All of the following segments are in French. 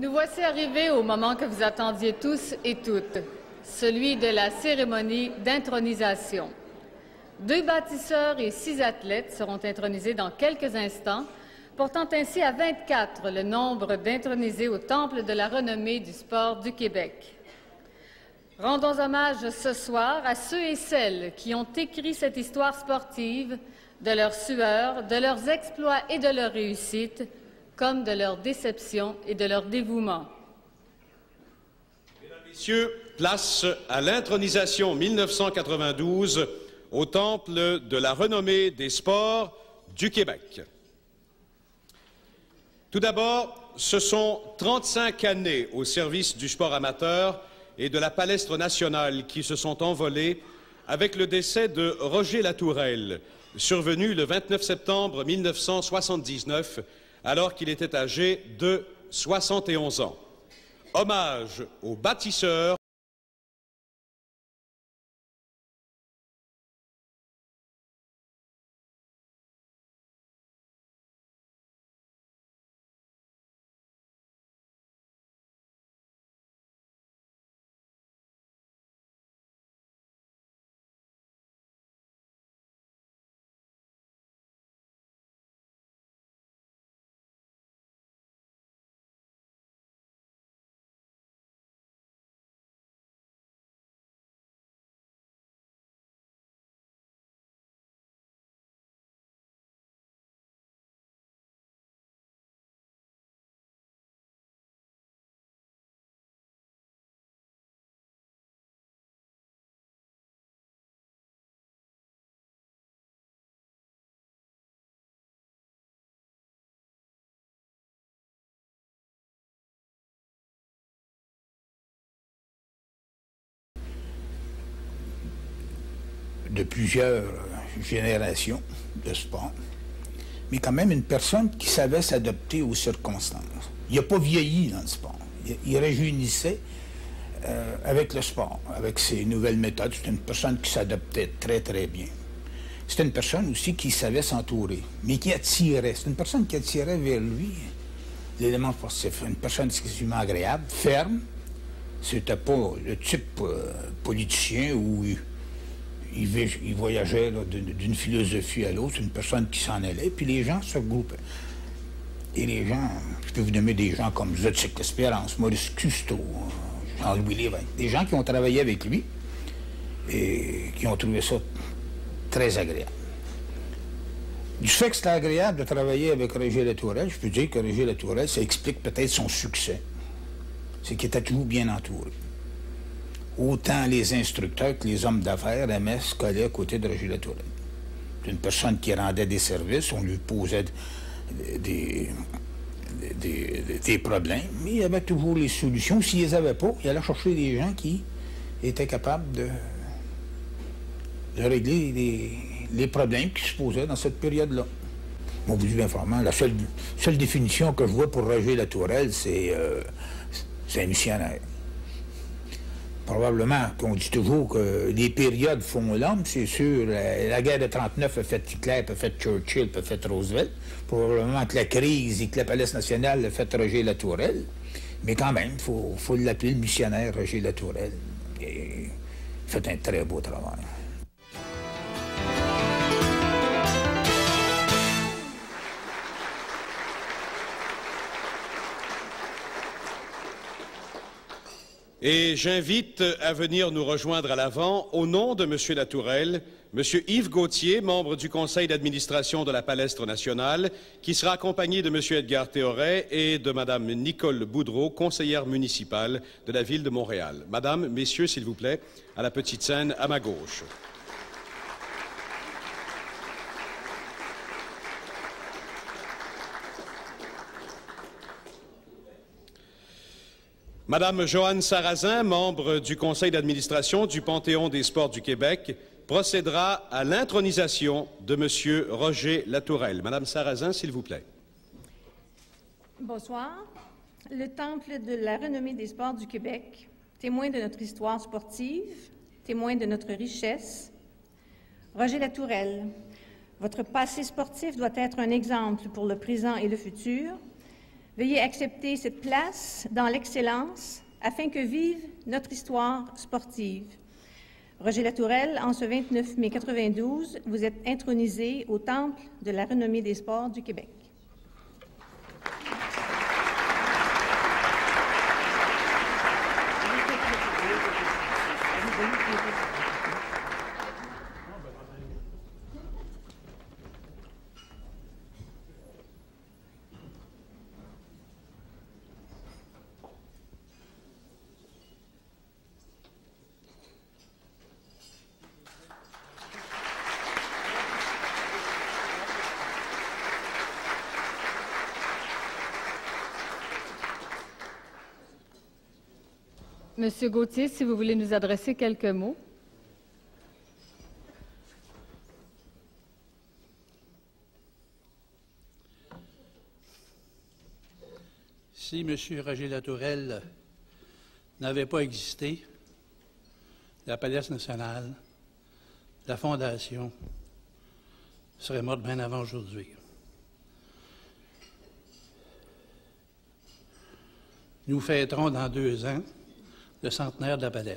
Nous voici arrivés au moment que vous attendiez tous et toutes, celui de la cérémonie d'intronisation. 2 bâtisseurs et 6 athlètes seront intronisés dans quelques instants, portant ainsi à 24 le nombre d'intronisés au Temple de la renommée du sport du Québec. Rendons hommage ce soir à ceux et celles qui ont écrit cette histoire sportive, de leurs sueurs, de leurs exploits et de leurs réussites, comme de leur déception et de leur dévouement. Mesdames, Messieurs, place à l'intronisation 1992 au Temple de la renommée des sports du Québec. Tout d'abord, ce sont 35 années au service du sport amateur et de la palestre nationale qui se sont envolées avec le décès de Roger Latourelle, survenu le 29 septembre 1979, alors qu'il était âgé de 71 ans. Hommage aux bâtisseurs. De plusieurs générations de sport, mais quand même une personne qui savait s'adapter aux circonstances. Il n'a pas vieilli dans le sport. Il rajeunissait avec le sport, avec ses nouvelles méthodes. C'était une personne qui s'adaptait très, très bien. C'était une personne aussi qui savait s'entourer, mais qui attirait. C'est une personne qui attirait vers lui l'élément sportif. Une personne excessivement agréable, ferme. C'était pas le type politicien où il voyageait d'une philosophie à l'autre, une personne qui s'en allait, puis les gens se regroupaient. Et les gens, je peux vous nommer des gens comme Zotique Espérance, Maurice Custeau, Jean-Louis Lévesque, des gens qui ont travaillé avec lui et qui ont trouvé ça très agréable. Du fait que c'était agréable de travailler avec Roger Latourelle, je peux dire que Roger Latourelle, ça explique peut-être son succès. C'est qu'il était toujours bien entouré. Autant les instructeurs que les hommes d'affaires aimaient se coller à côté de Roger Latourelle. C'est une personne qui rendait des services, on lui posait des problèmes, mais il y avait toujours les solutions. S'il les avait pas, il allait chercher des gens qui étaient capables de régler les problèmes qui se posaient dans cette période-là. Bon, vous bien informant, la seule définition que je vois pour Roger Latourelle, c'est un missionnaire. Probablement qu'on dit toujours que les périodes font l'homme, c'est sûr. La guerre de 39 a fait Hitler, a fait Churchill, a fait Roosevelt. Probablement que la crise et que la palestre nationale a fait Roger Latourelle. Mais quand même, il faut l'appeler le missionnaire Roger Latourelle. Et il fait un très beau travail. Et j'invite à venir nous rejoindre à l'avant, au nom de M. Latourelle, M. Yves Gauthier, membre du conseil d'administration de la palestre nationale, qui sera accompagné de M. Edgar Théoret et de Mme Nicole Boudreau, conseillère municipale de la ville de Montréal. Madame, messieurs, s'il vous plaît, à la petite scène à ma gauche. Madame Joanne Sarrazin, membre du conseil d'administration du Panthéon des sports du Québec, procédera à l'intronisation de M. Roger Latourelle. Madame Sarrazin, s'il vous plaît. Bonsoir. Le Temple de la renommée des sports du Québec, témoin de notre histoire sportive, témoin de notre richesse. Roger Latourelle, votre passé sportif doit être un exemple pour le présent et le futur. Veuillez accepter cette place dans l'excellence afin que vive notre histoire sportive. Roger Latourelle, en ce 29 mai 92, vous êtes intronisé au Temple de la renommée des sports du Québec. Monsieur Gauthier, si vous voulez nous adresser quelques mots. Si M. Roger Latourelle n'avait pas existé, la Palais nationale, la Fondation serait morte bien avant aujourd'hui. Nous fêterons dans 2 ans le centenaire de la Palais.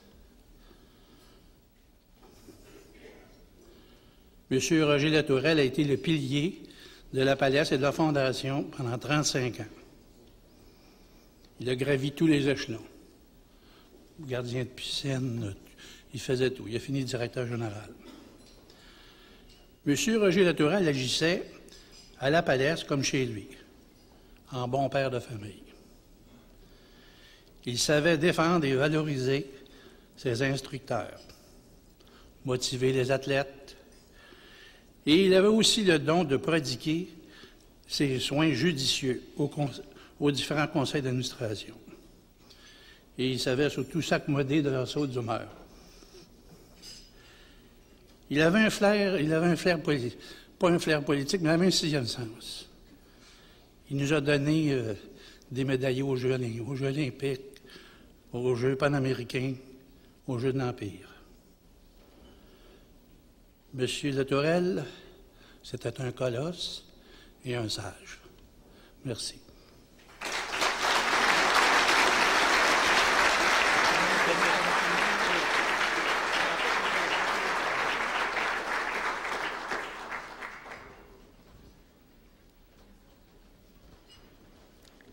M. Roger Latourelle a été le pilier de la Palais et de la Fondation pendant 35 ans. Il a gravi tous les échelons. Gardien de piscine, il faisait tout. Il a fini directeur général. M. Roger Latourelle agissait à la Palais comme chez lui, en bon père de famille. Il savait défendre et valoriser ses instructeurs, motiver les athlètes, et il avait aussi le don de prodiguer ses soins judicieux aux différents conseils d'administration. Et il savait surtout s'accommoder de leur saut d'humeur. Il avait un flair politique, pas un flair politique, mais un sixième sens. Il nous a donné des médaillés aux Jeux olympiques, aux Jeux panaméricains, aux Jeux de l'Empire. Monsieur Latourelle, c'était un colosse et un sage. Merci.